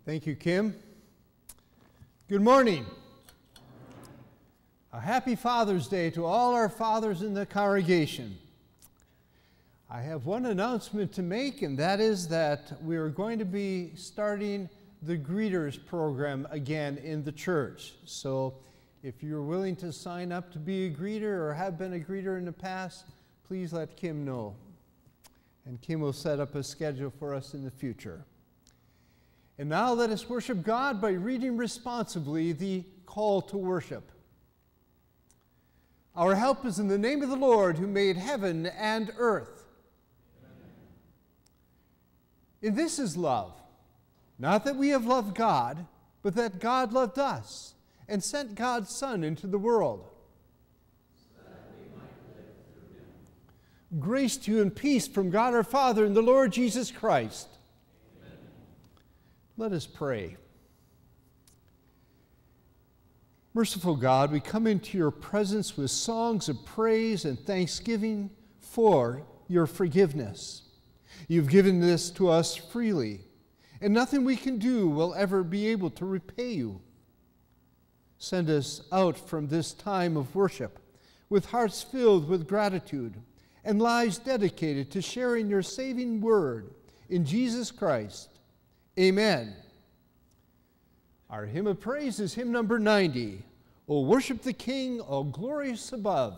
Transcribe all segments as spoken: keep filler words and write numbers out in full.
Thank you, Kim. Good morning. A happy Father's Day to all our fathers in the congregation. I have one announcement to make, and that is that we are going to be starting the greeters program again in the church. So if you're willing to sign up to be a greeter or have been a greeter in the past, please let Kim know. And Kim will set up a schedule for us in the future. And now let us worship God by reading responsibly the call to worship. Our help is in the name of the Lord who made heaven and earth. Amen. And this is love, not that we have loved God, but that God loved us and sent God's Son into the world. So that we might live through him. Grace to you and peace from God our Father and the Lord Jesus Christ. Let us pray. Merciful God, we come into your presence with songs of praise and thanksgiving for your forgiveness. You've given this to us freely, and nothing we can do will ever be able to repay you. Send us out from this time of worship with hearts filled with gratitude and lives dedicated to sharing your saving word in Jesus Christ. Amen. Our hymn of praise is hymn number ninety. O worship the King, all glorious above.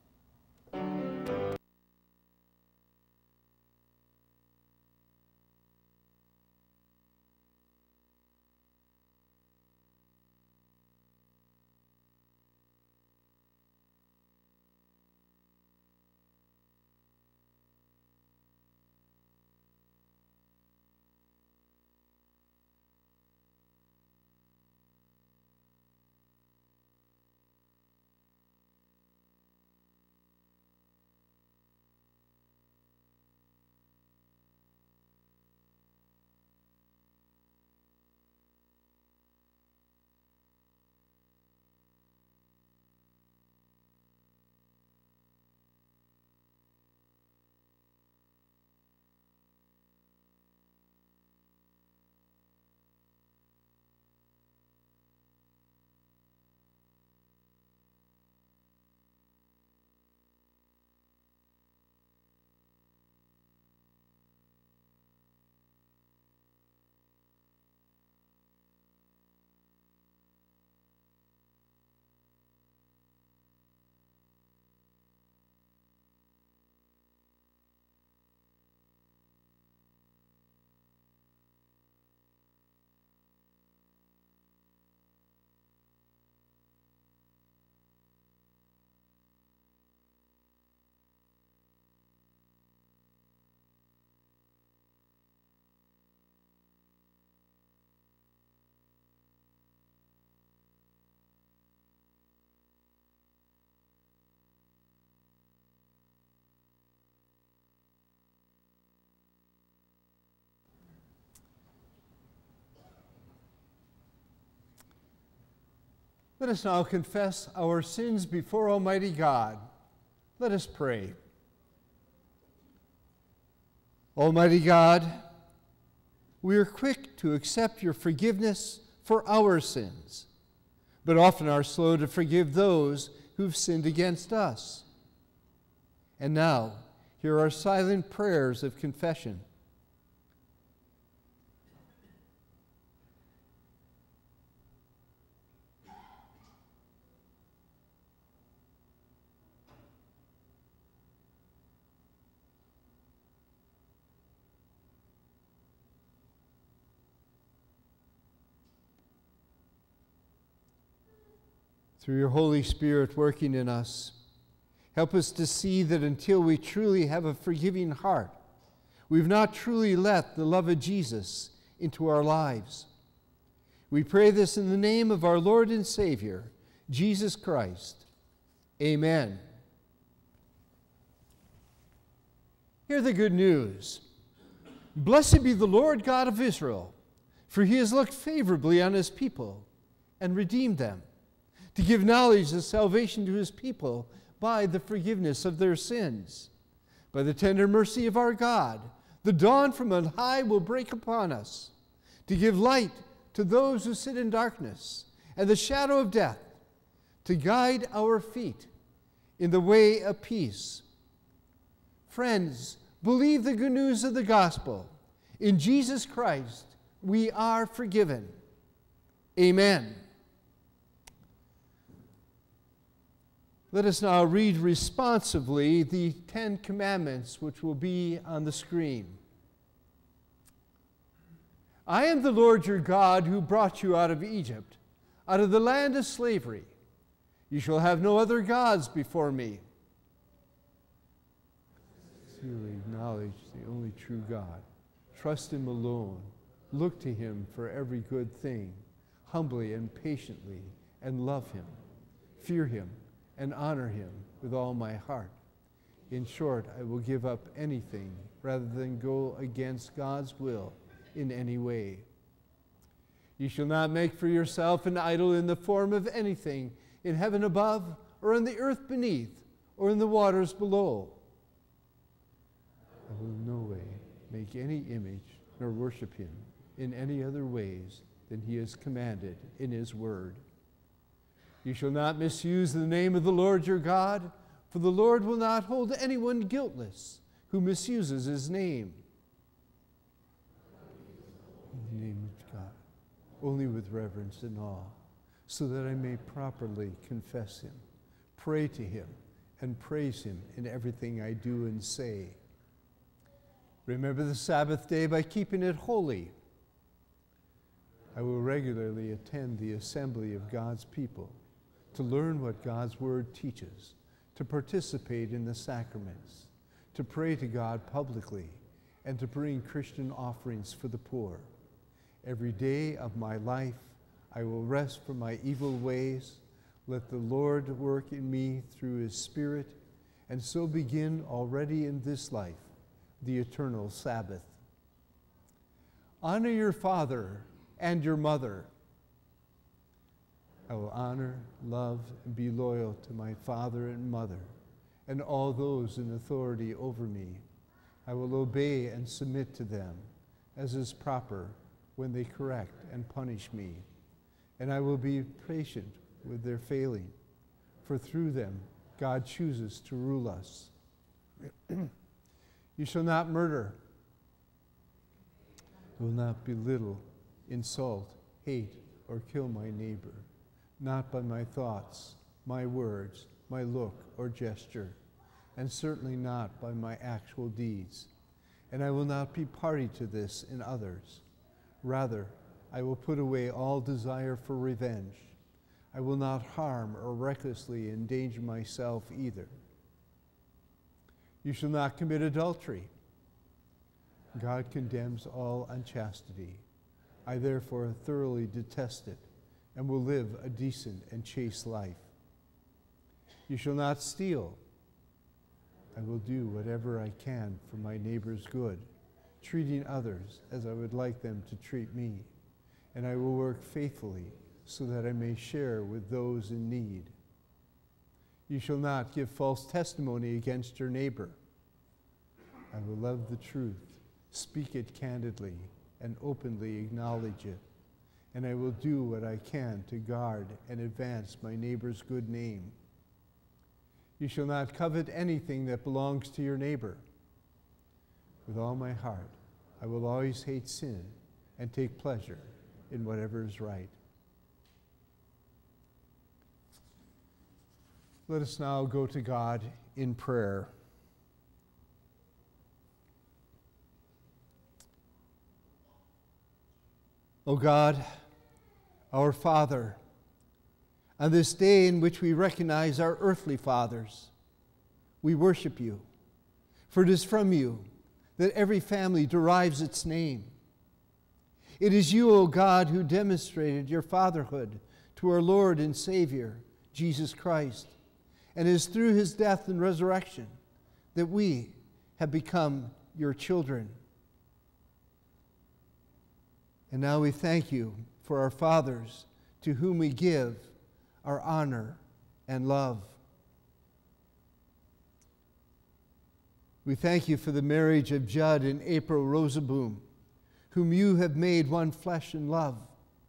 Let us now confess our sins before Almighty God. Let us pray. Almighty God, we are quick to accept your forgiveness for our sins, but often are slow to forgive those who've sinned against us. And now, hear our silent prayers of confession. Through your Holy Spirit working in us, help us to see that until we truly have a forgiving heart, we've not truly let the love of Jesus into our lives. We pray this in the name of our Lord and Savior, Jesus Christ. Amen. Hear the good news. Blessed be the Lord God of Israel, for he has looked favorably on his people and redeemed them, to give knowledge of salvation to his people by the forgiveness of their sins. By the tender mercy of our God, the dawn from on high will break upon us, to give light to those who sit in darkness and the shadow of death, to guide our feet in the way of peace. Friends, believe the good news of the gospel. In Jesus Christ, we are forgiven. Amen. Let us now read responsively the Ten Commandments, which will be on the screen. I am the Lord your God who brought you out of Egypt, out of the land of slavery. You shall have no other gods before me. Sincerely acknowledge the only true God. Trust him alone. Look to him for every good thing, humbly and patiently, and love him. Fear him and honor him with all my heart. In short, I will give up anything rather than go against God's will in any way. You shall not make for yourself an idol in the form of anything in heaven above, or on the earth beneath, or in the waters below. I will in no way make any image nor worship him in any other ways than he has commanded in his word. You shall not misuse the name of the Lord your God, for the Lord will not hold anyone guiltless who misuses his name. In the name of God, only with reverence and awe, so that I may properly confess him, pray to him, and praise him in everything I do and say. Remember the Sabbath day by keeping it holy. I will regularly attend the assembly of God's people to learn what God's word teaches, to participate in the sacraments, to pray to God publicly, and to bring Christian offerings for the poor. Every day of my life, I will rest from my evil ways. Let the Lord work in me through his Spirit, and so begin already in this life the eternal Sabbath. Honor your father and your mother. I will honor, love, and be loyal to my father and mother, and all those in authority over me. I will obey and submit to them, as is proper when they correct and punish me. And I will be patient with their failing, for through them God chooses to rule us. You shall not murder. You will not belittle, insult, hate, or kill my neighbor, not by my thoughts, my words, my look or gesture, and certainly not by my actual deeds. And I will not be party to this in others. Rather, I will put away all desire for revenge. I will not harm or recklessly endanger myself either. You shall not commit adultery. God condemns all unchastity. I therefore thoroughly detest it and will live a decent and chaste life. You shall not steal. I will do whatever I can for my neighbor's good, treating others as I would like them to treat me, and I will work faithfully so that I may share with those in need. You shall not give false testimony against your neighbor. I will love the truth, speak it candidly, and openly acknowledge it, and I will do what I can to guard and advance my neighbor's good name. You shall not covet anything that belongs to your neighbor. With all my heart, I will always hate sin and take pleasure in whatever is right. Let us now go to God in prayer. O God, our Father, on this day in which we recognize our earthly fathers, we worship you, for it is from you that every family derives its name. It is you, O God, who demonstrated your fatherhood to our Lord and Savior, Jesus Christ, and it is through his death and resurrection that we have become your children. And now we thank you for our fathers, to whom we give our honor and love. We thank you for the marriage of Judd and April Rosaboom, whom you have made one flesh in love,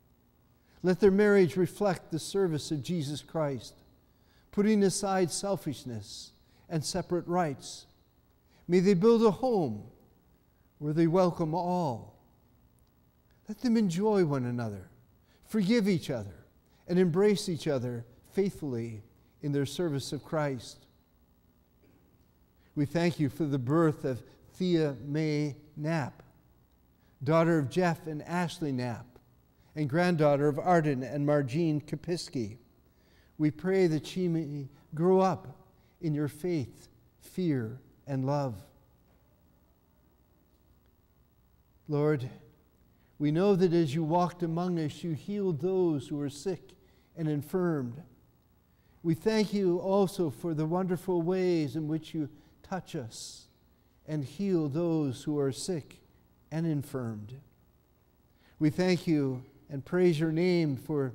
Let their marriage reflect the service of Jesus Christ, putting aside selfishness and separate rights. May they build a home where they welcome all. Let them enjoy one another, forgive each other, and embrace each other faithfully in their service of Christ. We thank you for the birth of Thea Mae Knapp, daughter of Jeff and Ashley Knapp, and granddaughter of Arden and Margene Kapiski. We pray that she may grow up in your faith, fear, and love. Lord, we know that as you walked among us, you healed those who were sick and infirmed. We thank you also for the wonderful ways in which you touch us and heal those who are sick and infirmed. We thank you and praise your name for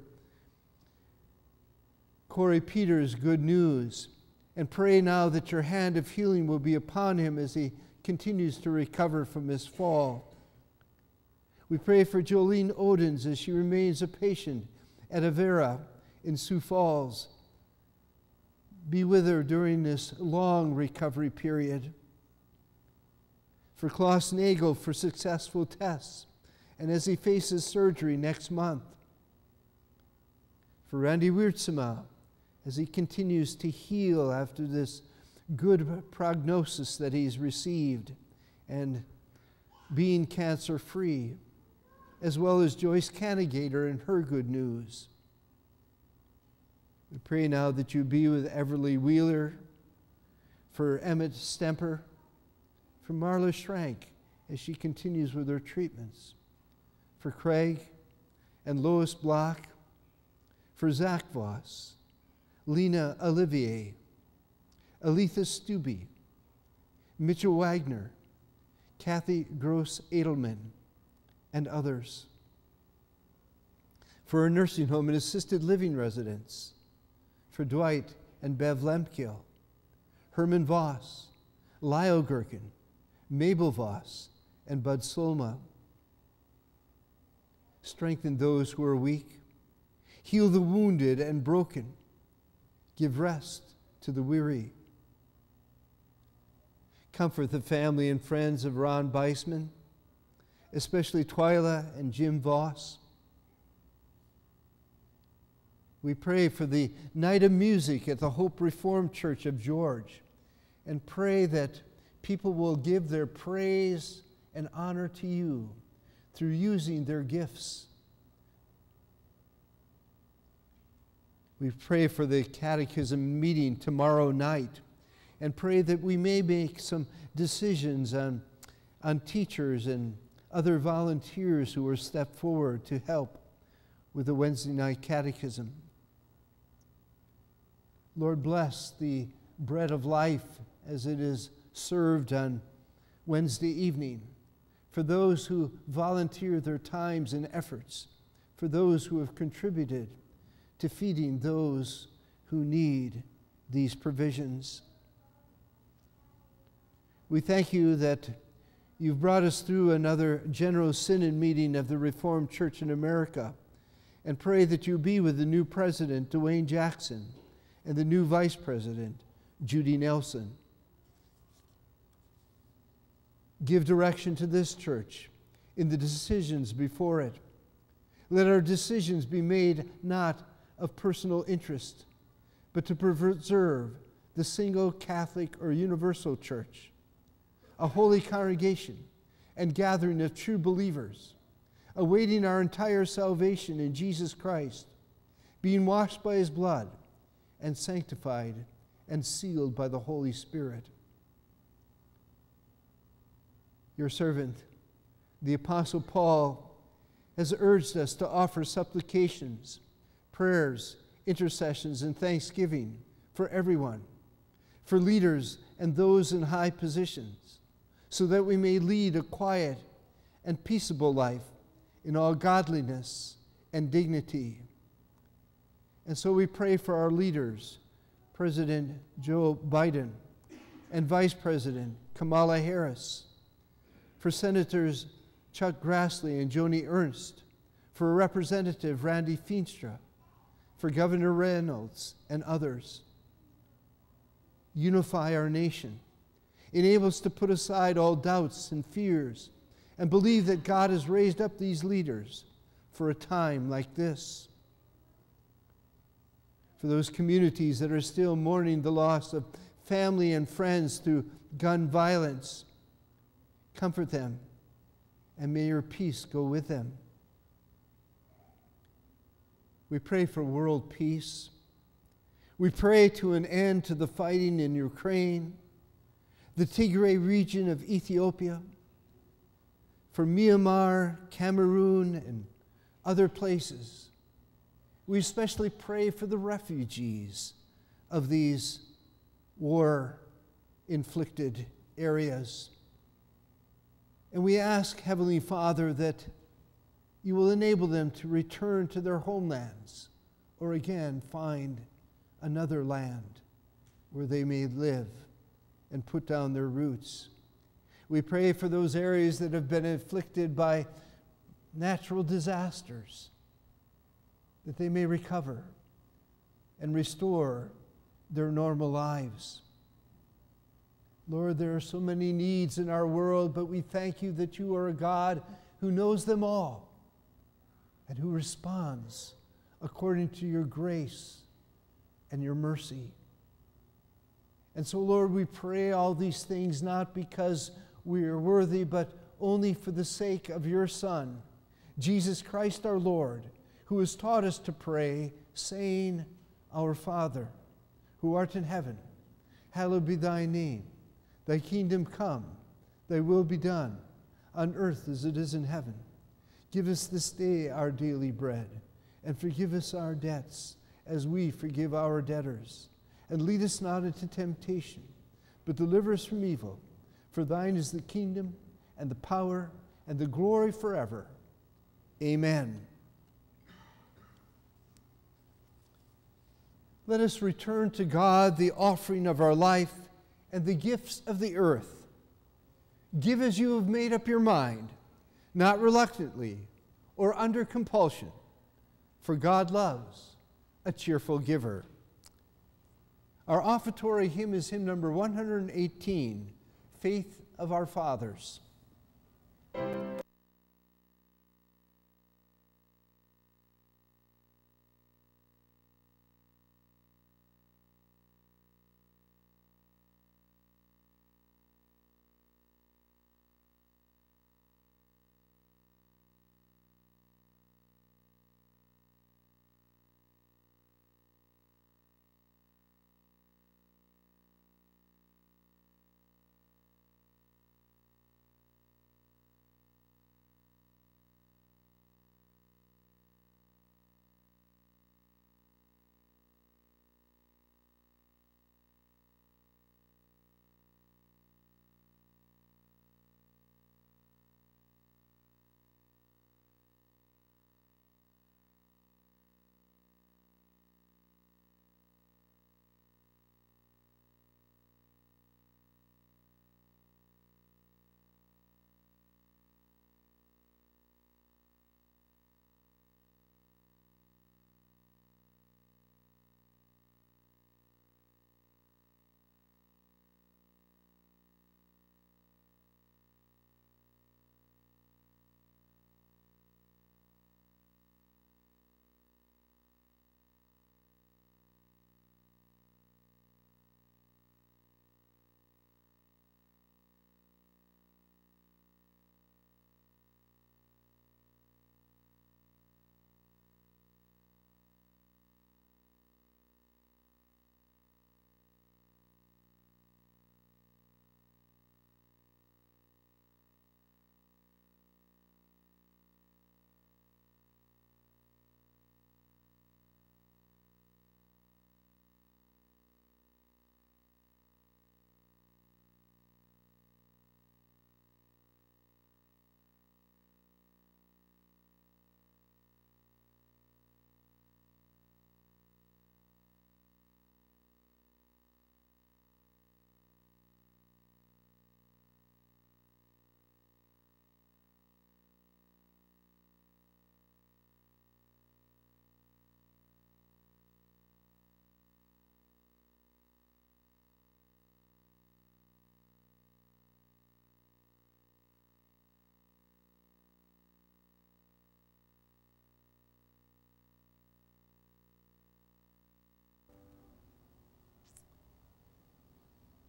Corey Peters' good news, and pray now that your hand of healing will be upon him as he continues to recover from his fall. We pray for Jolene Odens as she remains a patient at Avera in Sioux Falls. Be with her during this long recovery period. For Klaus Nagel for successful tests, and as he faces surgery next month. For Randy Wiertsema, as he continues to heal after this good prognosis that he's received and being cancer-free, as well as Joyce Canagater and her good news. We pray now that you be with Everly Wheeler, for Emmett Stemper, for Marla Schrank as she continues with her treatments, for Craig and Lois Block, for Zach Voss, Lena Olivier, Aletha Stubbe, Mitchell Wagner, Kathy Gross Edelman, and others. For a nursing home and assisted living residents, for Dwight and Bev Lemkiel, Herman Voss, Lyle Gherkin, Mabel Voss, and Bud Sloma. Strengthen those who are weak. Heal the wounded and broken. Give rest to the weary. Comfort the family and friends of Ron Beisman, especially Twyla and Jim Voss. We pray for the night of music at the Hope Reformed Church of George, and pray that people will give their praise and honor to you through using their gifts. We pray for the catechism meeting tomorrow night, and pray that we may make some decisions on, on teachers and other volunteers who are stepped forward to help with the Wednesday night catechism. Lord, bless the bread of life as it is served on Wednesday evening, for those who volunteer their times and efforts, for those who have contributed to feeding those who need these provisions. We thank you that you've brought us through another General Synod meeting of the Reformed Church in America, and pray that you be with the new president, Dwayne Jackson, and the new vice president, Judy Nelson. Give direction to this church in the decisions before it. Let our decisions be made not of personal interest, but to preserve the single Catholic or universal church, a holy congregation and gathering of true believers, awaiting our entire salvation in Jesus Christ, being washed by his blood and sanctified and sealed by the Holy Spirit. Your servant, the Apostle Paul, has urged us to offer supplications, prayers, intercessions, and thanksgiving for everyone, for leaders and those in high positions, so that we may lead a quiet and peaceable life in all godliness and dignity. And so we pray for our leaders, President Joe Biden and Vice President Kamala Harris, for Senators Chuck Grassley and Joni Ernst, for Representative Randy Feenstra, for Governor Reynolds and others. Unify our nation. Enable us to put aside all doubts and fears and believe that God has raised up these leaders for a time like this. For those communities that are still mourning the loss of family and friends through gun violence, comfort them, and may your peace go with them. We pray for world peace. We pray to an end to the fighting in Ukraine, the Tigray region of Ethiopia, for Myanmar, Cameroon, and other places. We especially pray for the refugees of these war-inflicted areas. And we ask, Heavenly Father, that you will enable them to return to their homelands or again find another land where they may live and put down their roots. We pray for those areas that have been afflicted by natural disasters, that they may recover and restore their normal lives. Lord, there are so many needs in our world, but we thank you that you are a God who knows them all and who responds according to your grace and your mercy. And so, Lord, we pray all these things not because we are worthy, but only for the sake of your Son, Jesus Christ our Lord, who has taught us to pray, saying, Our Father, who art in heaven, hallowed be thy name. Thy kingdom come, thy will be done, on earth as it is in heaven. Give us this day our daily bread, and forgive us our debts, as we forgive our debtors. And lead us not into temptation, but deliver us from evil. For thine is the kingdom, and the power, and the glory forever. Amen. Let us return to God the offering of our life and the gifts of the earth. Give as you have made up your mind, not reluctantly or under compulsion, for God loves a cheerful giver. Our offertory hymn is hymn number one hundred eighteen, Faith of Our Fathers.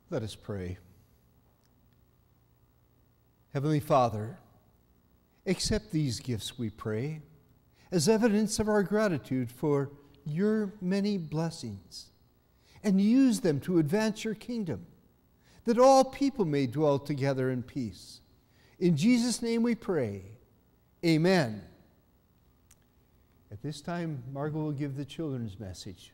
Let us pray. Heavenly Father, accept these gifts, we pray, as evidence of our gratitude for your many blessings, and use them to advance your kingdom, that all people may dwell together in peace. In Jesus' name we pray. Amen. At this time, Margot will give the children's message.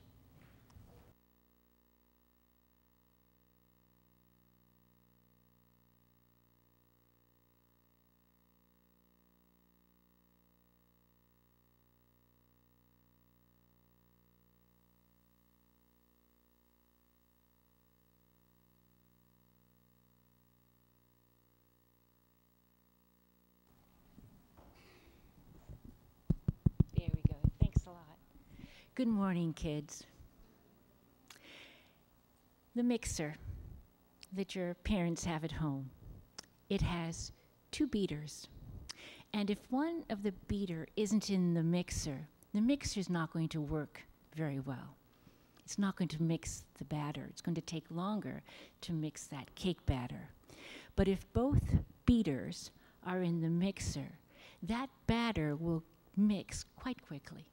Good morning, kids. The mixer that your parents have at home, it has two beaters. And if one of the beater isn't in the mixer, the mixer's not going to work very well. It's not going to mix the batter. It's going to take longer to mix that cake batter. But if both beaters are in the mixer, that batter will mix quite quickly.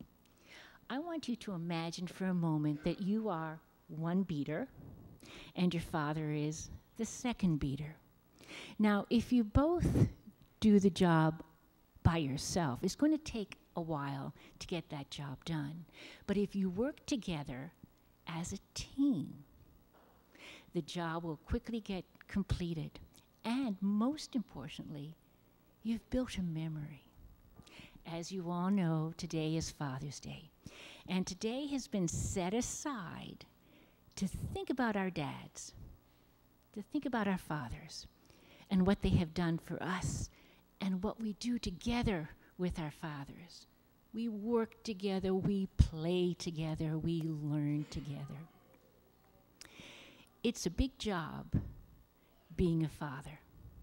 I want you to imagine for a moment that you are one beater and your father is the second beater. Now, if you both do the job by yourself, it's going to take a while to get that job done. But if you work together as a team, the job will quickly get completed. And most importantly, you've built a memory. As you all know, today is Father's Day. And today has been set aside to think about our dads, to think about our fathers, and what they have done for us, and what we do together with our fathers. We work together, we play together, we learn together. It's a big job being a father.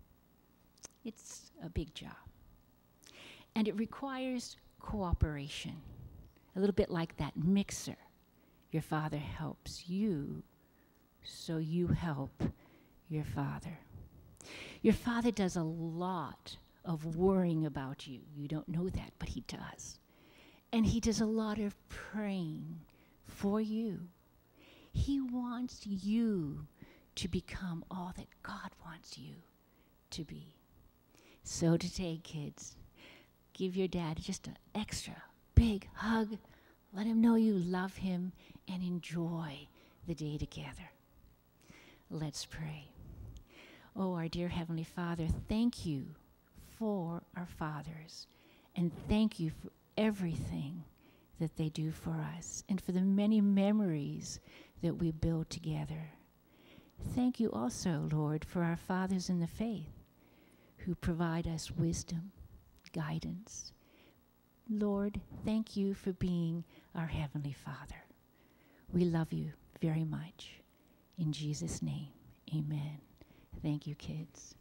It's a big job. And it requires cooperation, a little bit like that mixer. Your father helps you, so you help your father. Your father does a lot of worrying about you. You don't know that, but he does. And he does a lot of praying for you. He wants you to become all that God wants you to be. So today, kids, give your dad just an extra big hug. Let him know you love him and enjoy the day together. Let's pray. Oh, our dear Heavenly Father, thank you for our fathers, and thank you for everything that they do for us and for the many memories that we build together. Thank you also, Lord, for our fathers in the faith who provide us wisdom, guidance. Lord, thank you for being our Heavenly Father. We love you very much. In Jesus' name, amen. Thank you, kids.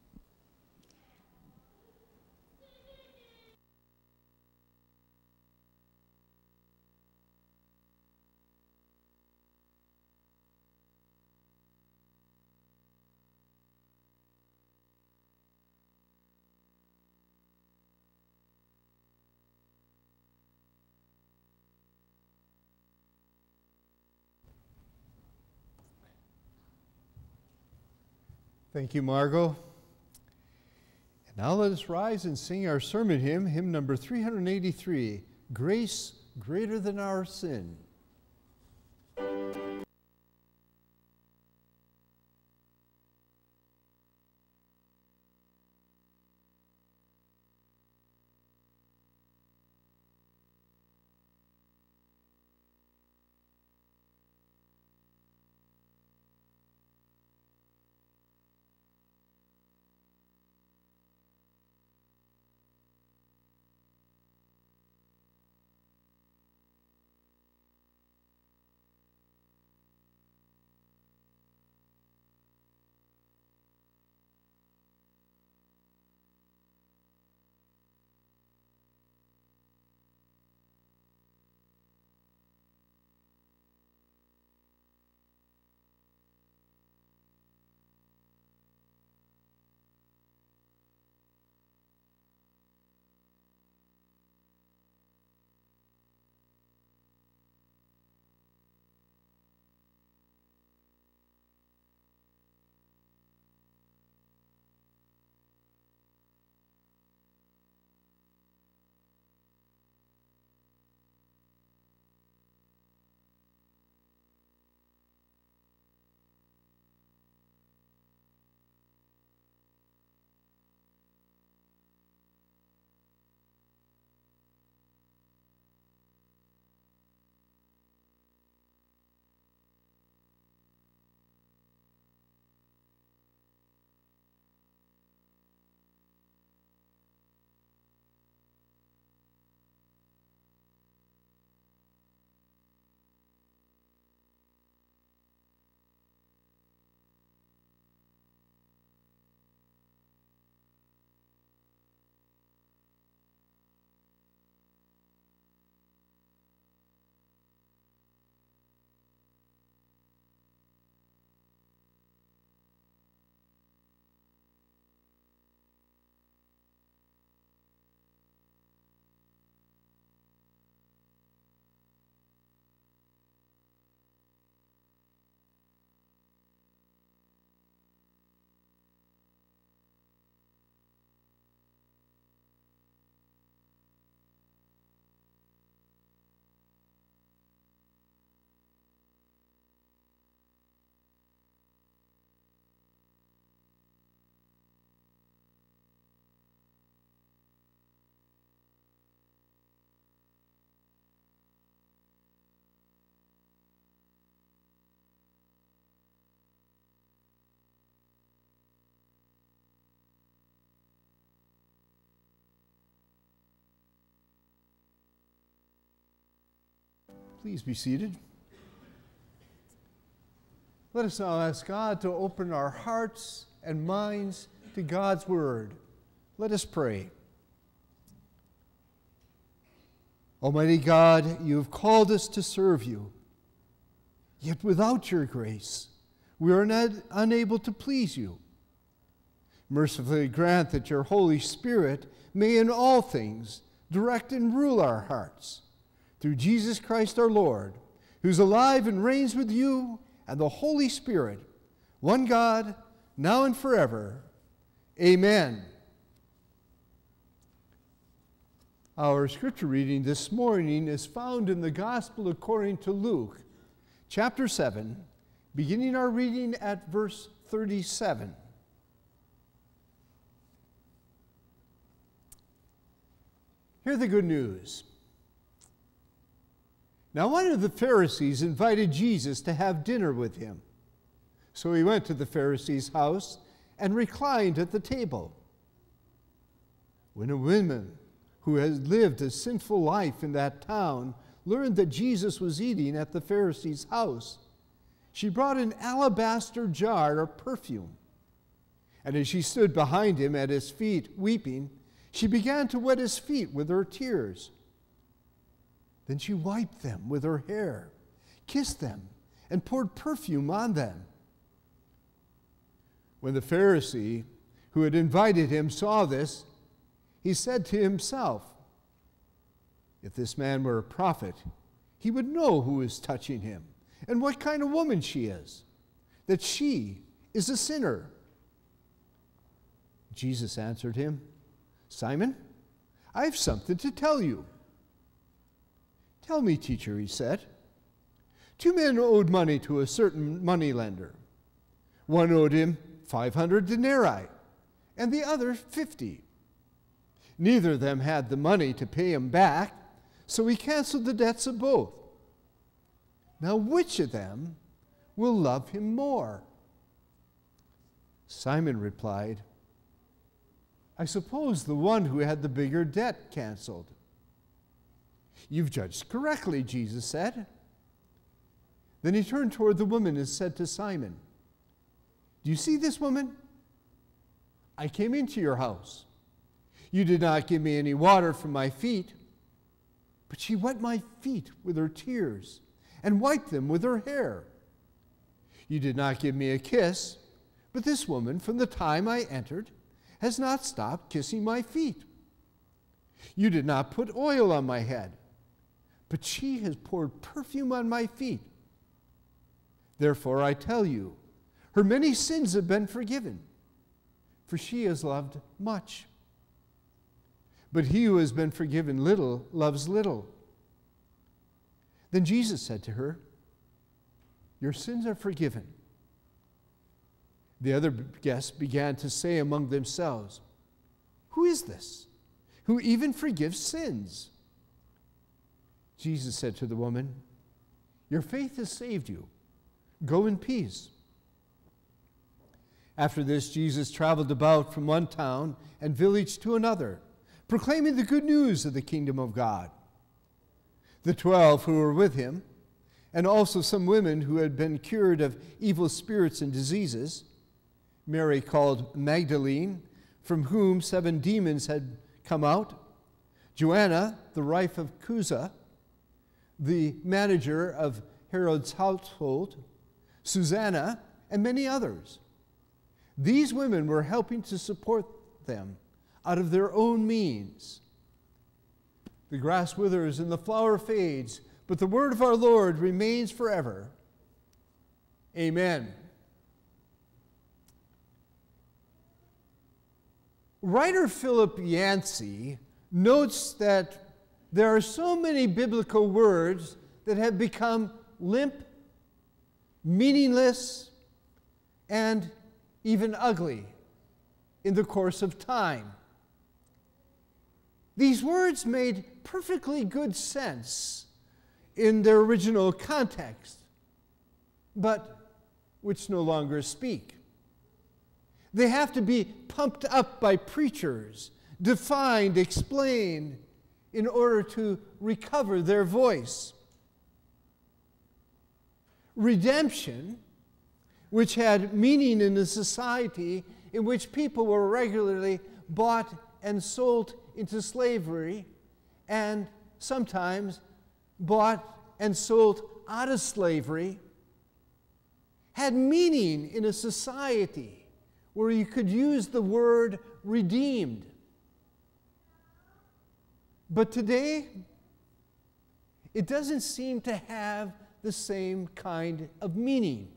Thank you, Margot. And now let us rise and sing our sermon hymn, hymn number three hundred eighty-three, Grace Greater Than Our Sin. Please be seated. Let us now ask God to open our hearts and minds to God's word. Let us pray. Almighty God, you have called us to serve you. Yet without your grace, we are not unable to please you. Mercifully grant that your Holy Spirit may in all things direct and rule our hearts. Through Jesus Christ our Lord, who's alive and reigns with you and the Holy Spirit, one God, now and forever. Amen. Our scripture reading this morning is found in the Gospel according to Luke, chapter seven, beginning our reading at verse thirty-seven. Hear the good news. Now one of the Pharisees invited Jesus to have dinner with him. So he went to the Pharisee's house and reclined at the table. When a woman who had lived a sinful life in that town learned that Jesus was eating at the Pharisee's house, she brought an alabaster jar of perfume. And as she stood behind him at his feet weeping, she began to wet his feet with her tears. Then she wiped them with her hair, kissed them, and poured perfume on them. When the Pharisee who had invited him saw this, he said to himself, "If this man were a prophet, he would know who is touching him and what kind of woman she is, that she is a sinner." Jesus answered him, "Simon, I have something to tell you." "Tell me, teacher," he said. Two men owed money to a certain moneylender. One owed him five hundred denarii, and the other fifty. Neither of them had the money to pay him back, so he canceled the debts of both. Now which of them will love him more? Simon replied, "I suppose the one who had the bigger debt canceled." "You've judged correctly," Jesus said. Then he turned toward the woman and said to Simon, "Do you see this woman? I came into your house. You did not give me any water for my feet, but she wet my feet with her tears and wiped them with her hair. You did not give me a kiss, but this woman, from the time I entered, has not stopped kissing my feet. You did not put oil on my head, but she has poured perfume on my feet. Therefore I tell you, her many sins have been forgiven, for she has loved much. But he who has been forgiven little loves little." Then Jesus said to her, "Your sins are forgiven." The other guests began to say among themselves, "Who is this, who even forgives sins?" Jesus said to the woman, "Your faith has saved you. Go in peace." After this, Jesus traveled about from one town and village to another, proclaiming the good news of the kingdom of God. The twelve who were with him, and also some women who had been cured of evil spirits and diseases, Mary called Magdalene, from whom seven demons had come out, Joanna, the wife of Chuza, the manager of Herod's household, Susanna, and many others. These women were helping to support them out of their own means. The grass withers and the flower fades, but the word of our Lord remains forever. Amen. Writer Philip Yancey notes that there are so many biblical words that have become limp, meaningless, and even ugly in the course of time. These words made perfectly good sense in their original context, but which no longer speak. They have to be pumped up by preachers, defined, explained, in order to recover their voice. redemption, which had meaning in a society in which people were regularly bought and sold into slavery, and sometimes bought and sold out of slavery, had meaning in a society where you could use the word redeemed. But today, it doesn't seem to have the same kind of meaning.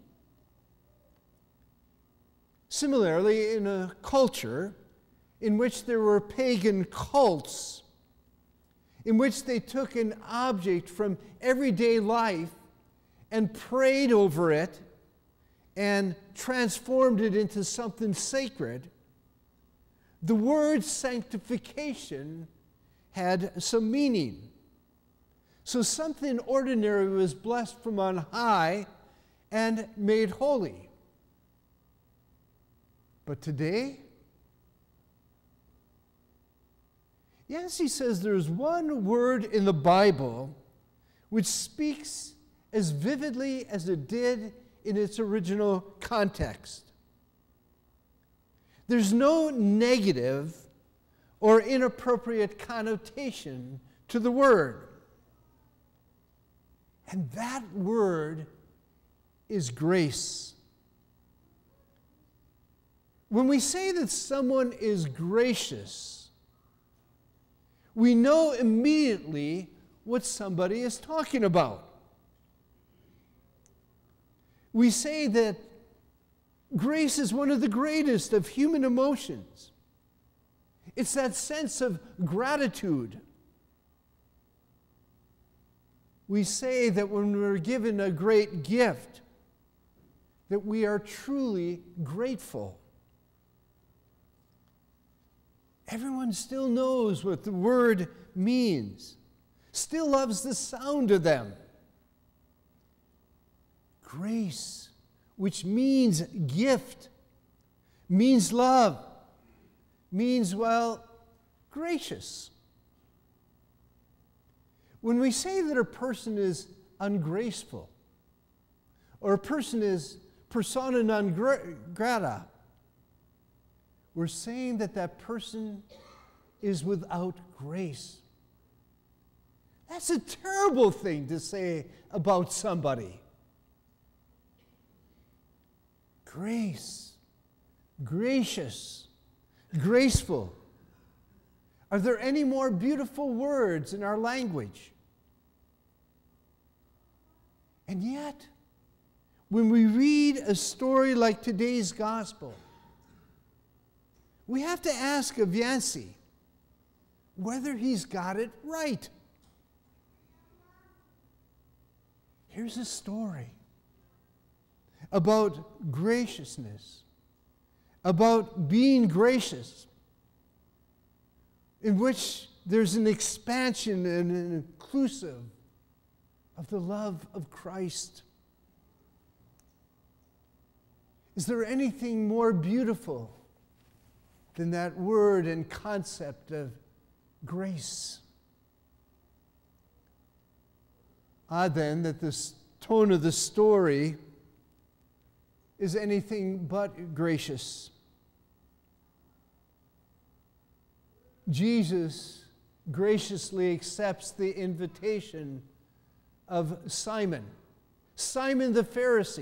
Similarly, in a culture in which there were pagan cults, in which they took an object from everyday life and prayed over it and transformed it into something sacred, the word sanctification had some meaning. So something ordinary was blessed from on high and made holy. But today, Yancey says there's one word in the Bible which speaks as vividly as it did in its original context. There's no negative or inappropriate connotation to the word. And that word is grace. When we say that someone is gracious, we know immediately what somebody is talking about. We say that grace is one of the greatest of human emotions. It's that sense of gratitude. We say that when we're given a great gift, that we are truly grateful. Everyone still knows what the word means, still loves the sound of them. Grace, which means gift, means love, means, well, gracious. When we say that a person is ungraceful, or a person is persona non grata, we're saying that that person is without grace. That's a terrible thing to say about somebody. Grace, gracious, graceful. Are there any more beautiful words in our language? And yet, when we read a story like today's gospel, we have to ask of Yancey whether he's got it right. Here's a story about graciousness, about being gracious, in which there's an expansion and an inclusive of the love of Christ. Is there anything more beautiful than that word and concept of grace? Odd then that the tone of the story is anything but gracious. Jesus graciously accepts the invitation of Simon, Simon the Pharisee.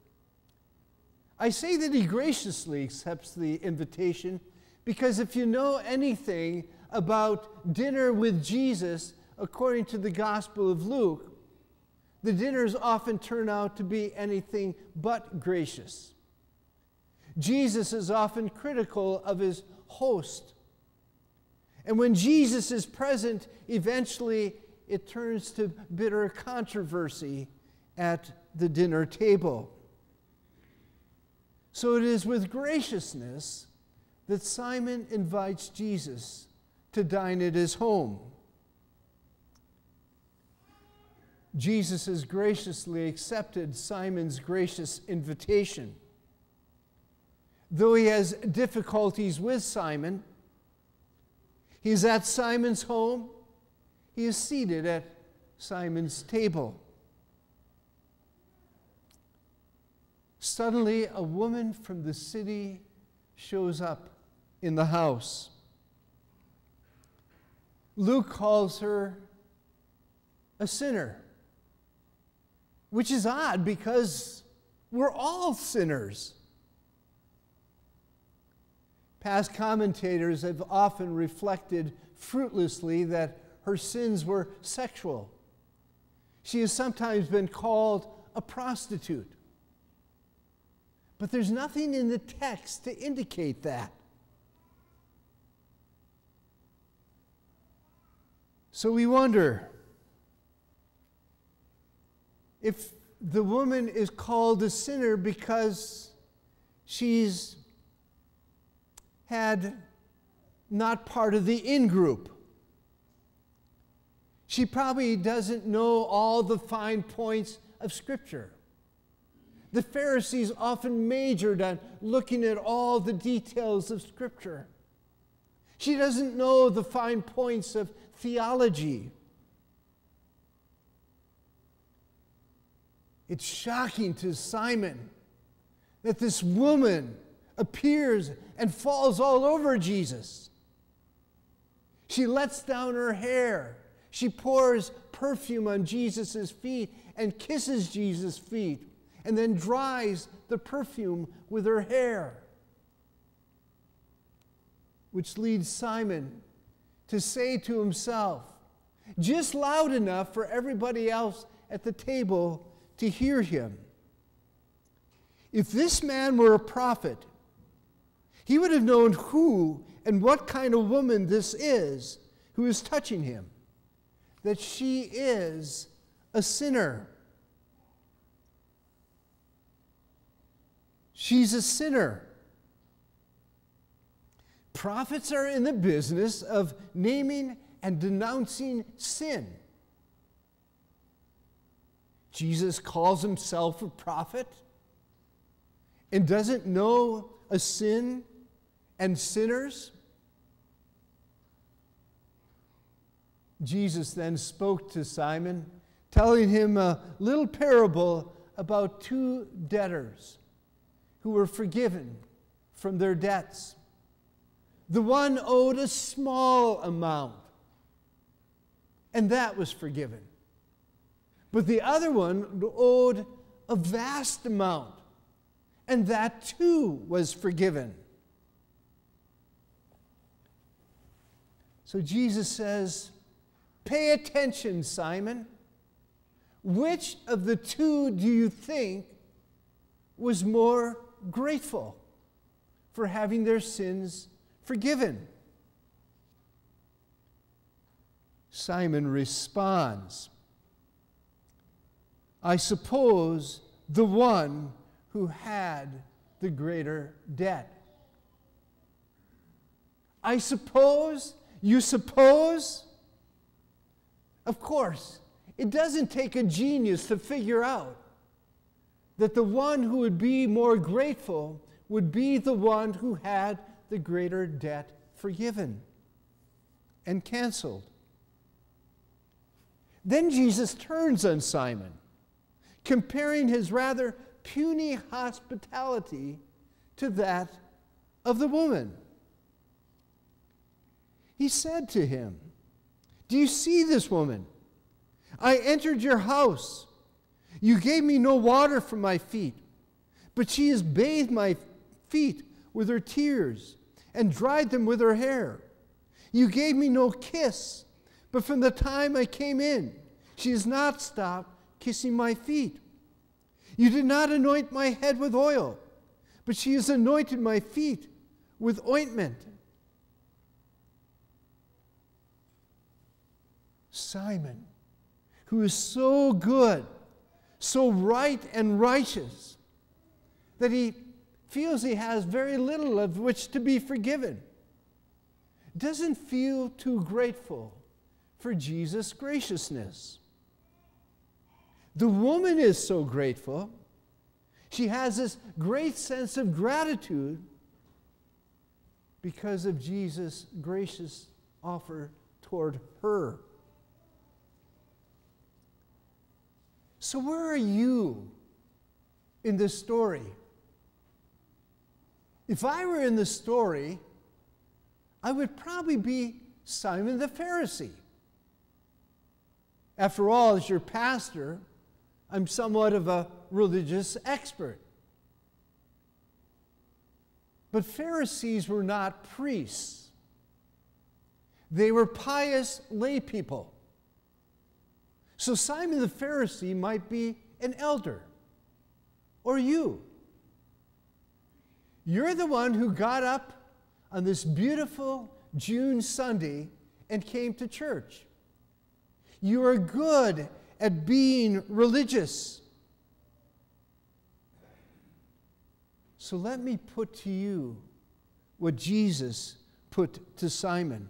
I say that he graciously accepts the invitation because if you know anything about dinner with Jesus, according to the Gospel of Luke, the dinners often turn out to be anything but gracious. Jesus is often critical of his host. And when Jesus is present, eventually it turns to bitter controversy at the dinner table. So it is with graciousness that Simon invites Jesus to dine at his home. Jesus has graciously accepted Simon's gracious invitation. Though he has difficulties with Simon, he is at Simon's home. He is seated at Simon's table. Suddenly, a woman from the city shows up in the house. Luke calls her a sinner, which is odd because we're all sinners. Past commentators have often reflected fruitlessly that her sins were sexual. She has sometimes been called a prostitute. But there's nothing in the text to indicate that. So we wonder if the woman is called a sinner because she's had not part of the in-group. She probably doesn't know all the fine points of Scripture. The Pharisees often majored on looking at all the details of Scripture. She doesn't know the fine points of theology. It's shocking to Simon that this woman appears and falls all over Jesus. She lets down her hair. She pours perfume on Jesus' feet and kisses Jesus' feet, and then dries the perfume with her hair, which leads Simon to say to himself, just loud enough for everybody else at the table to hear him, if this man were a prophet, he would have known who and what kind of woman this is who is touching him, that she is a sinner. She's a sinner. Prophets are in the business of naming and denouncing sin. Jesus calls himself a prophet and doesn't know a sin and sinners. Jesus then spoke to Simon, telling him a little parable about two debtors who were forgiven from their debts. The one owed a small amount, and that was forgiven. But the other one owed a vast amount, and that too was forgiven. So Jesus says, pay attention, Simon. Which of the two do you think was more grateful for having their sins forgiven? Simon responds, I suppose the one who had the greater debt. I suppose, you suppose? Of course, it doesn't take a genius to figure out that the one who would be more grateful would be the one who had the greater debt forgiven and canceled. Then Jesus turns on Simon, comparing his rather puny hospitality to that of the woman. He said to him, do you see this woman? I entered your house. You gave me no water for my feet, but she has bathed my feet with her tears and dried them with her hair. You gave me no kiss, but from the time I came in, she has not stopped kissing my feet. You did not anoint my head with oil, but she has anointed my feet with ointment. Simon, who is so good, so right and righteous, that he feels he has very little of which to be forgiven, doesn't feel too grateful for Jesus' graciousness. The woman is so grateful. She has this great sense of gratitude because of Jesus' gracious offer toward her. So where are you in this story? If I were in the story, I would probably be Simon the Pharisee. After all, as your pastor, I'm somewhat of a religious expert. But Pharisees were not priests. They were pious lay people. So Simon the Pharisee might be an elder, or you. You're the one who got up on this beautiful June Sunday and came to church. You are good at being religious. So let me put to you what Jesus put to Simon.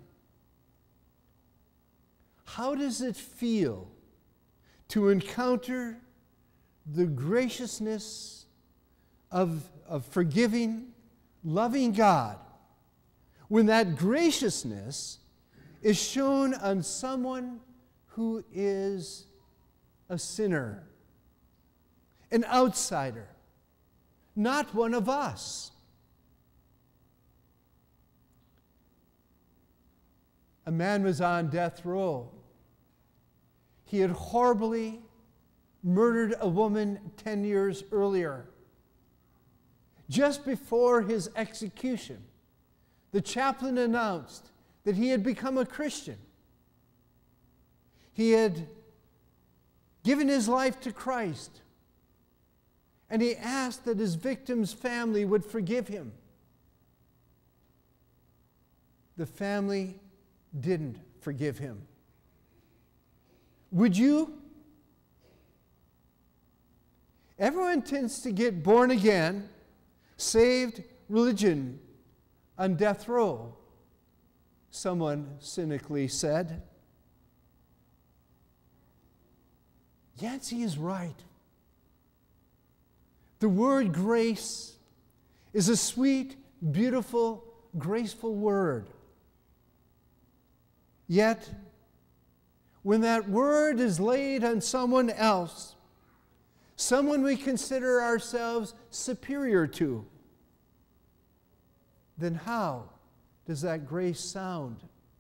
How does it feel to encounter the graciousness of, of forgiving, loving God when that graciousness is shown on someone who is a sinner, an outsider, not one of us? A man was on death row. He had horribly murdered a woman ten years earlier. Just before his execution, the chaplain announced that he had become a Christian. He had given his life to Christ, and he asked that his victim's family would forgive him. The family didn't forgive him. Would you? Everyone tends to get born again, saved religion on death row, someone cynically said. Yancey is right. The word grace is a sweet, beautiful, graceful word. Yet, when that word is laid on someone else, someone we consider ourselves superior to, then how does that grace sound?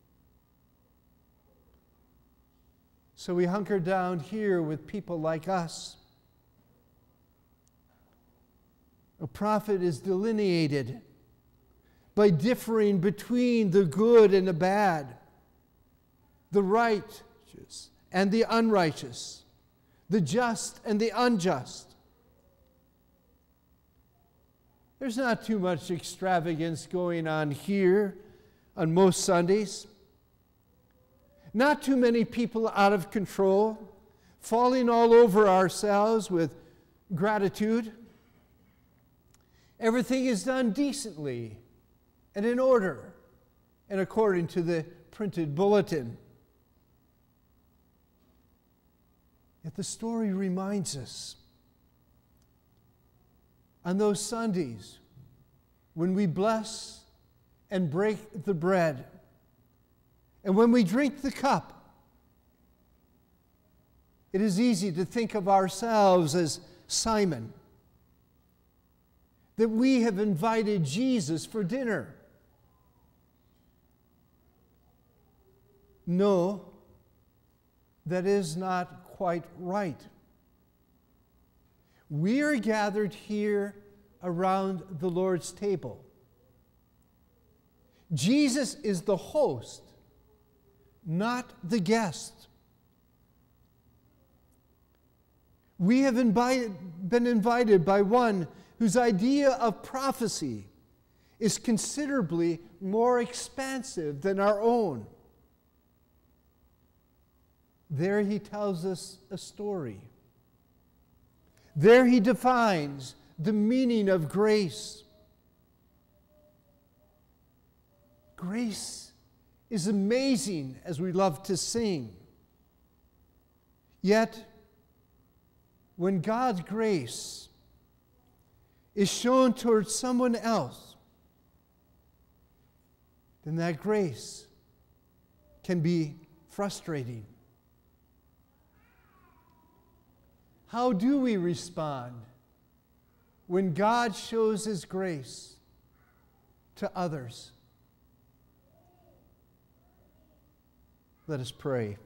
So we hunker down here with people like us. A prophet is delineated by differing between the good and the bad, the righteous and the unrighteous, the just and the unjust. There's not too much extravagance going on here on most Sundays. Not too many people out of control, falling all over ourselves with gratitude. Everything is done decently and in order and according to the printed bulletin. Yet the story reminds us, on those Sundays when we bless and break the bread, and when we drink the cup, it is easy to think of ourselves as Simon, that we have invited Jesus for dinner. No, that is not quite right. We are gathered here around the Lord's table. Jesus is the host, not the guest. We have invited, been invited by one whose idea of prophecy is considerably more expansive than our own. There he tells us a story. There he defines the meaning of grace. Grace is amazing, as we love to sing. Yet, when God's grace is shown towards someone else, then that grace can be frustrating. How do we respond when God shows His grace to others. Let us pray.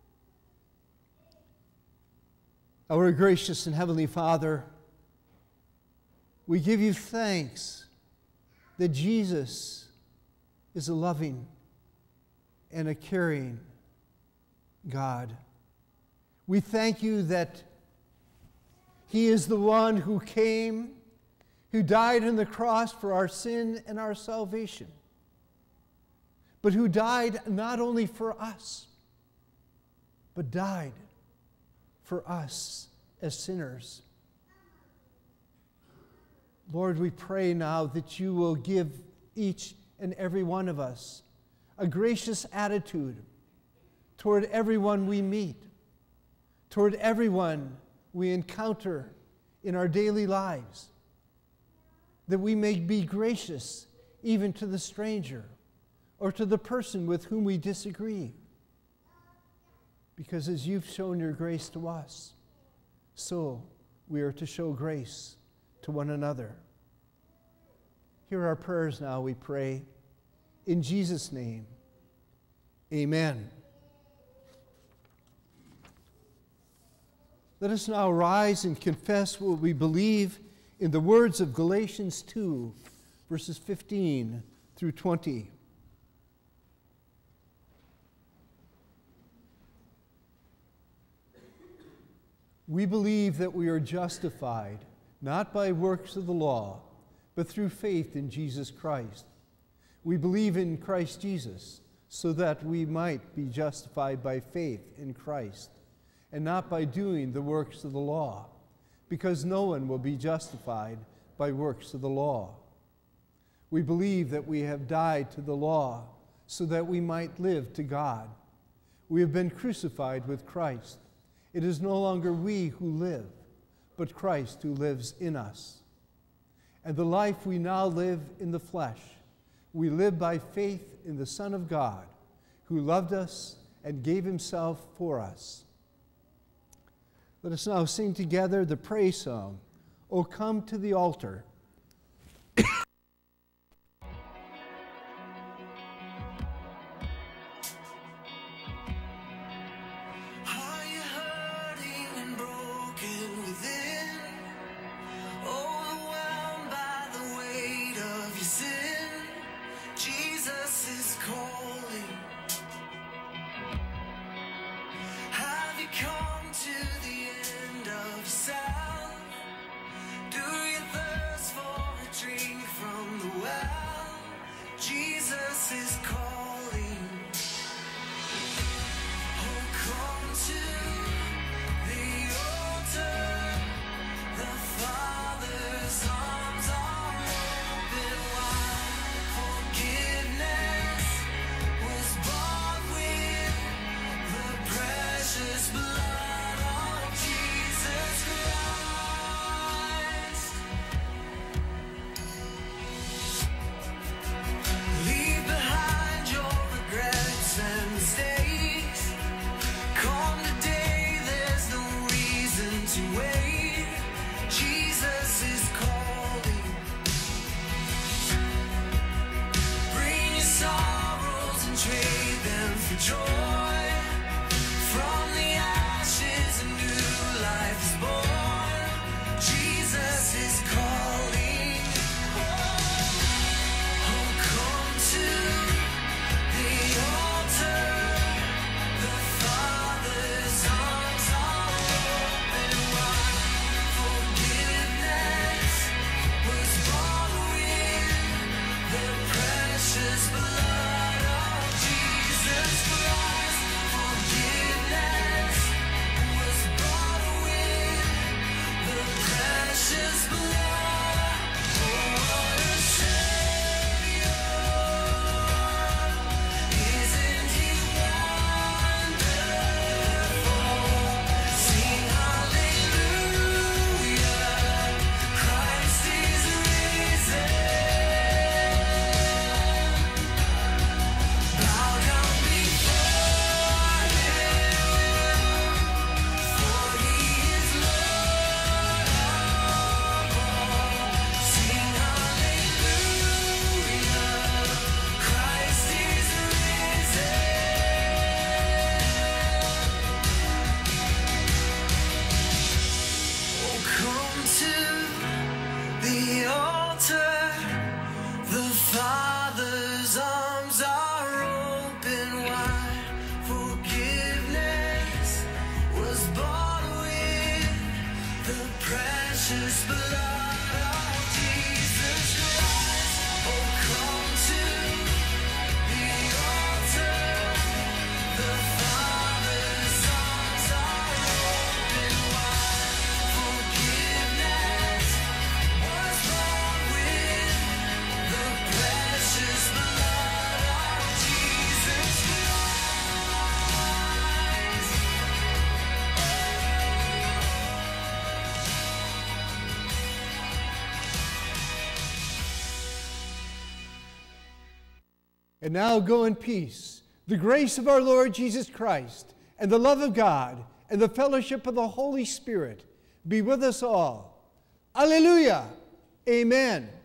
Our gracious and heavenly Father, we give you thanks that Jesus is a loving and a caring God. We thank you that he is the one who came, who died on the cross for our sin and our salvation, but who died not only for us, but died for us as sinners. Lord, we pray now that you will give each and every one of us a gracious attitude toward everyone we meet, toward everyone we encounter in our daily lives, that we may be gracious even to the stranger or to the person with whom we disagree. Because as you've shown your grace to us, so we are to show grace to one another. Hear our prayers now, we pray. In Jesus' name, amen. Let us now rise and confess what we believe in the words of Galatians two, verses fifteen through twenty. We believe that we are justified, not by works of the law, but through faith in Jesus Christ. We believe in Christ Jesus, so that we might be justified by faith in Christ, and not by doing the works of the law, because no one will be justified by works of the law. We believe that we have died to the law, so that we might live to God. We have been crucified with Christ. It is no longer we who live, but Christ who lives in us. And the life we now live in the flesh, we live by faith in the Son of God, who loved us and gave himself for us. Let us now sing together the praise song, "O Come to the Altar." Come to the end of yourself. Do you thirst to the altar. The Father's arms are open wide. Forgiveness was bought with the precious blood of Jesus Christ. Oh, come to the altar. The Father's arms are open wide. Forgiveness was bought with the precious blood of Jesus Christ. And now go in peace. The grace of our Lord Jesus Christ, and the love of God, and the fellowship of the Holy Spirit be with us all. Alleluia. Amen.